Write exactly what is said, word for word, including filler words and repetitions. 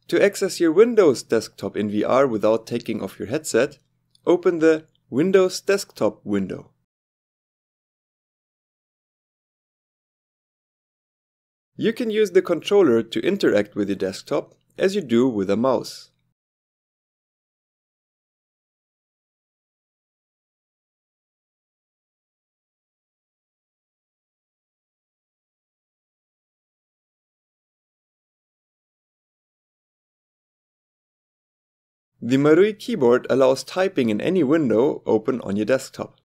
To access your Windows desktop in V R without taking off your headset, open the Windows Desktop window. You can use the controller to interact with your desktop as you do with a mouse. The Marui keyboard allows typing in any window open on your desktop.